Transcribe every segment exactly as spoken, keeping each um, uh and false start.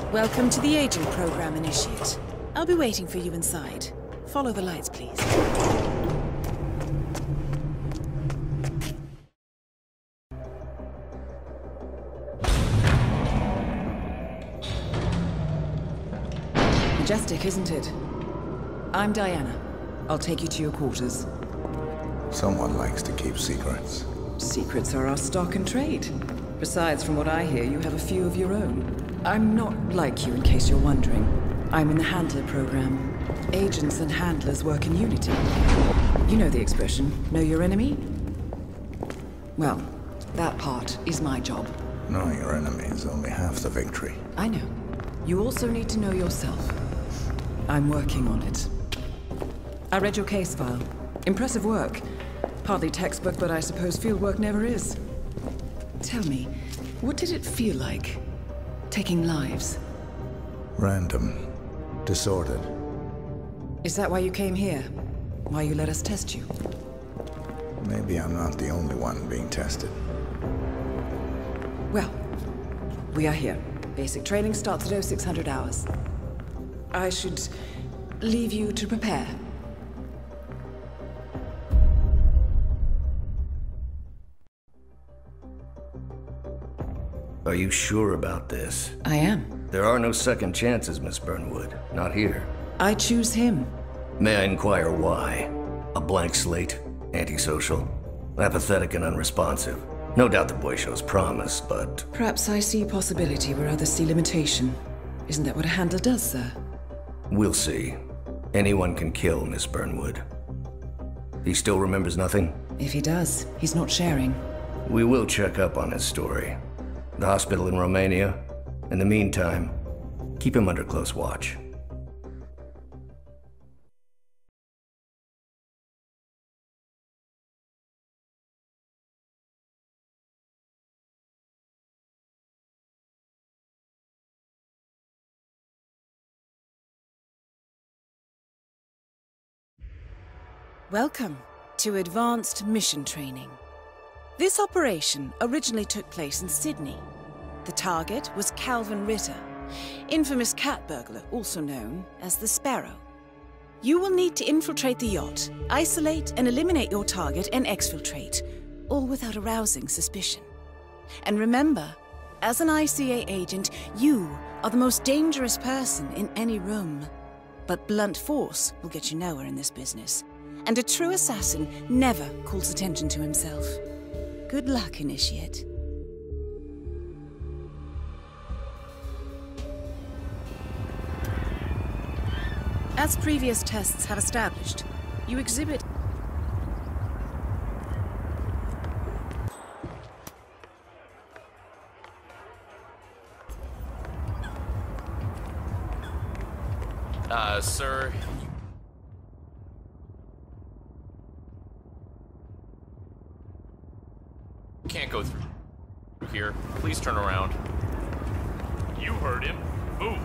Welcome to the Agent Program, Initiate. I'll be waiting for you inside. Follow the lights, please. Majestic, isn't it? I'm Diana. I'll take you to your quarters. Someone likes to keep secrets. Secrets are our stock and trade. Besides, from what I hear, you have a few of your own. I'm not like you, in case you're wondering. I'm in the Handler program. Agents and handlers work in unity. You know the expression, know your enemy? Well, that part is my job. Knowing your enemy is only half the victory. I know. You also need to know yourself. I'm working on it. I read your case file. Impressive work. Hardly textbook, but I suppose field work never is. Tell me, what did it feel like, taking lives? Random. Disordered. Is that why you came here? Why you let us test you? Maybe I'm not the only one being tested. Well, we are here. Basic training starts at oh six hundred hours. I should leave you to prepare. Are you sure about this? I am. There are no second chances, Miss Burnwood. Not here. I choose him. May I inquire why? A blank slate? Antisocial? Apathetic and unresponsive? No doubt the boy shows promise, but... Perhaps I see possibility where others see limitation. Isn't that what a handler does, sir? We'll see. Anyone can kill Miss Burnwood. He still remembers nothing? If he does, he's not sharing. We will check up on his story. The hospital in Romania. In the meantime, keep him under close watch. Welcome to Advanced Mission Training. This operation originally took place in Sydney. The target was Calvin Ritter, infamous cat burglar, also known as the Sparrow. You will need to infiltrate the yacht, isolate and eliminate your target, and exfiltrate, all without arousing suspicion. And remember, as an I C A agent, you are the most dangerous person in any room. But blunt force will get you nowhere in this business. And a true assassin never calls attention to himself. Good luck, Initiate. As previous tests have established, you exhibit... Uh, sir... Can't go through here. Please turn around. You heard him. Move.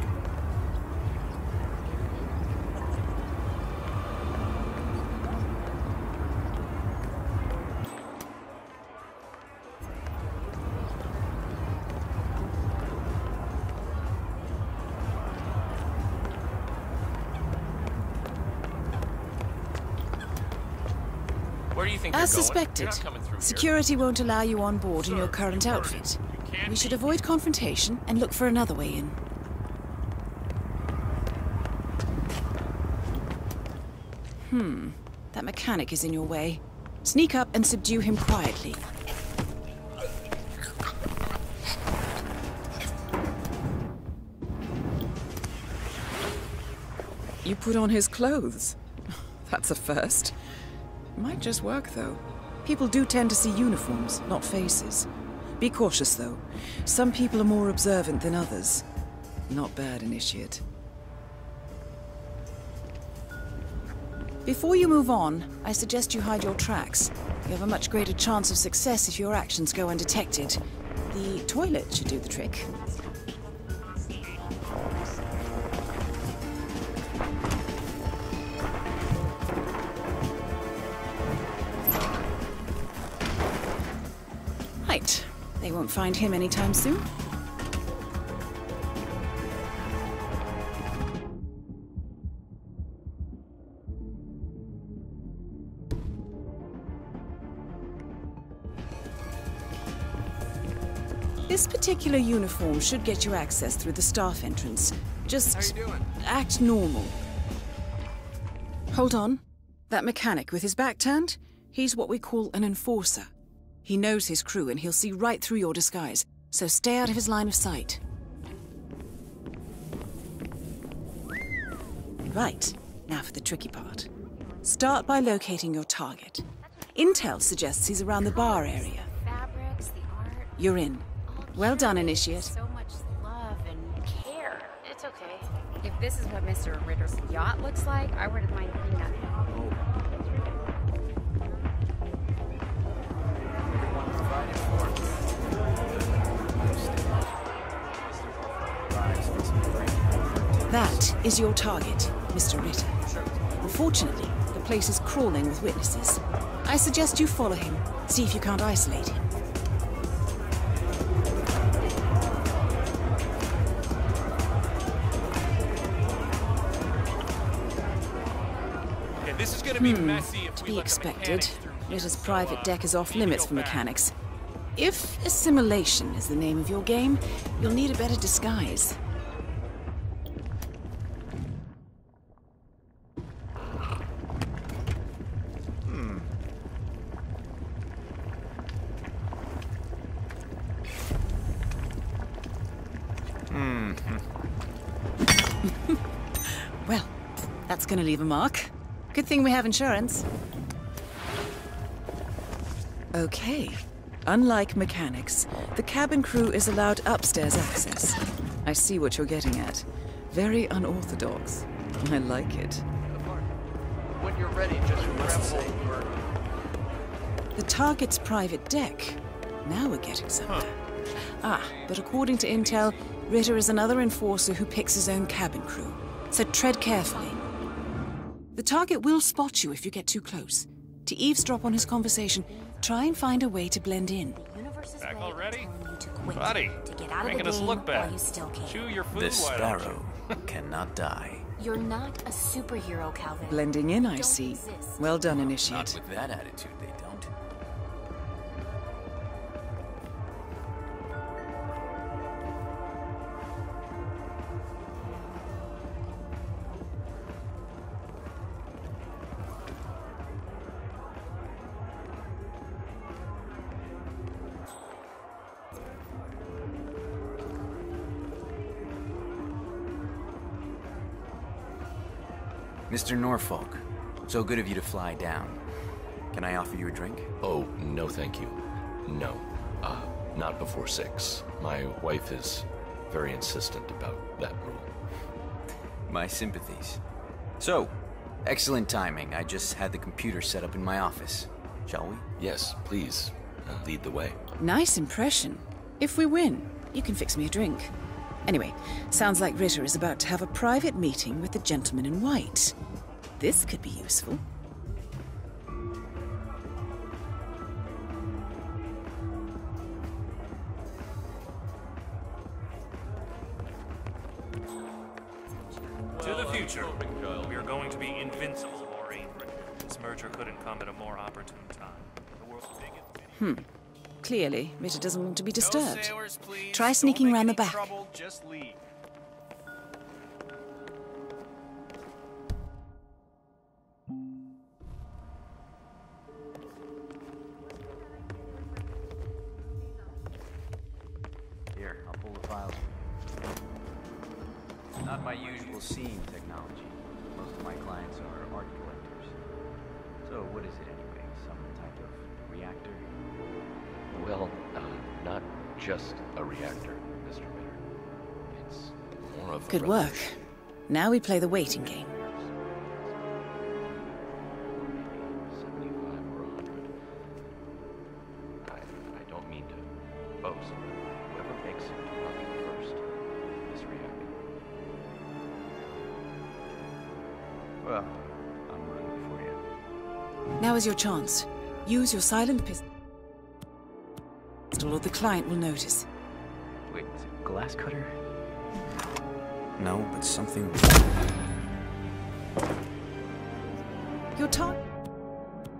Where do you think As you're going? suspected, You're not coming through security won't allow you on board in Sir, your current you heard outfit. it. You can't We should be- avoid confrontation and look for another way in. Hmm, that mechanic is in your way. Sneak up and subdue him quietly. You put on his clothes. That's a first. Might just work, though. People do tend to see uniforms, not faces. Be cautious, though. Some people are more observant than others. Not bad, Initiate. Before you move on, I suggest you hide your tracks. You have a much greater chance of success if your actions go undetected. The toilet should do the trick. Right. They won't find him anytime soon. This particular uniform should get you access through the staff entrance. Just How you doing? act normal. Hold on. That mechanic with his back turned? He's what we call an enforcer. He knows his crew and he'll see right through your disguise, so stay out of his line of sight. Right, now for the tricky part. Start by locating your target. Intel suggests he's around the bar area. Fabrics, the art. You're in. Well done, Initiate. So much love and care. It's okay. If this is what Mister Ritter's yacht looks like, I wouldn't mind being on it. That is your target, Mister Ritter. Unfortunately, the place is crawling with witnesses. I suggest you follow him, see if you can't isolate him. Okay, this is gonna be messy if To we be let the expected, mechanics through here, Ritter's so, private uh, deck is off we need to limits go for back. mechanics. If assimilation is the name of your game, you'll need a better disguise. Well, that's gonna leave a mark. Good thing we have insurance. Okay. Unlike mechanics, the cabin crew is allowed upstairs access. I see what you're getting at. Very unorthodox. I like it. When you're ready, just grab hold. The target's private deck. Now we're getting somewhere. Ah, but according to Intel, Ritter is another enforcer who picks his own cabin crew. So tread carefully. The target will spot you if you get too close. To eavesdrop on his conversation, try and find a way to blend in. Back already? To quit, Buddy, to get out making of the us game look bad. while you still can. Chew your food, This why don't sparrow you? cannot die. You're not a superhero, Calvin. Blending in, I Don't see. exist. Well done, Not Initiate. with that attitude, they don't. Mister Norfolk, so good of you to fly down. Can I offer you a drink? Oh, no thank you. No. Uh, not before six. My wife is very insistent about that rule. My sympathies. So, excellent timing. I just had the computer set up in my office. Shall we? Yes, please. Uh, lead the way. Nice impression. If we win, you can fix me a drink. Anyway, sounds like Ritter is about to have a private meeting with the gentleman in white. This could be useful. To the future. We are going to be invincible, Maureen. This merger couldn't come at a more opportune time. The world's biggest... Hmm. Clearly, Ritter doesn't want to be disturbed. No sailors, please. Try sneaking Don't make round the any back. Trouble, just leave. Here, I'll pull the files. Not my usual scene technology. Most of my clients are art collectors. So what is it anyway? Some type of reactor? Well, uh, not just a reactor, Mister Ritter. It's more of a Good work. revolution. Now we play the waiting game. seventy-five or one hundred. I, I don't mean to boast, but whoever makes it to market first is reactor. Well, I'm rooting for you. Now is your chance. Use your silent pistol, or the client will notice. Wait, is it glass cutter? No, but something... Your target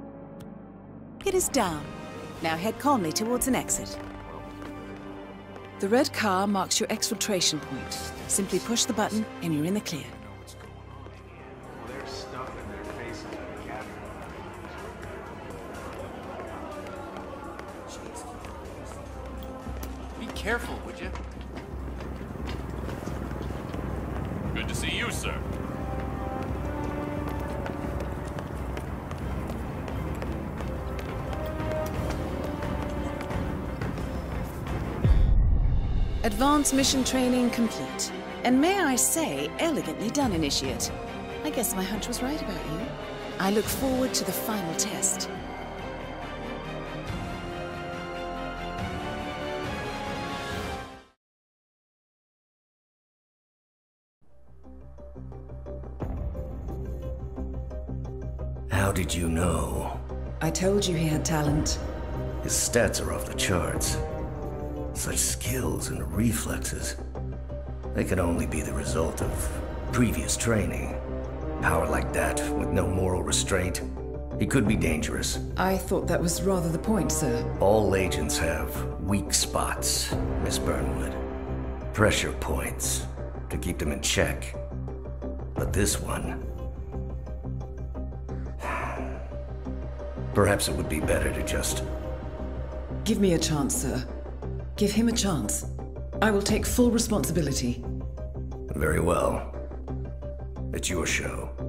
is down. Now head calmly towards an exit. The red car marks your exfiltration point. Simply push the button and you're in the clear. There's stuff in their faces that I can't. Be careful, would you? Good to see you, sir. Advanced mission training complete. And may I say, elegantly done, Initiate. I guess my hunch was right about you. I look forward to the final test. How did you know? I told you he had talent. His stats are off the charts. Such skills and reflexes. They can only be the result of previous training. Power like that, with no moral restraint, he could be dangerous. I thought that was rather the point, sir. All agents have weak spots, Miss Burnwood. Pressure points, to keep them in check. But this one... Perhaps it would be better to just... Give me a chance, sir. Give him a chance. I will take full responsibility. Very well. It's your show.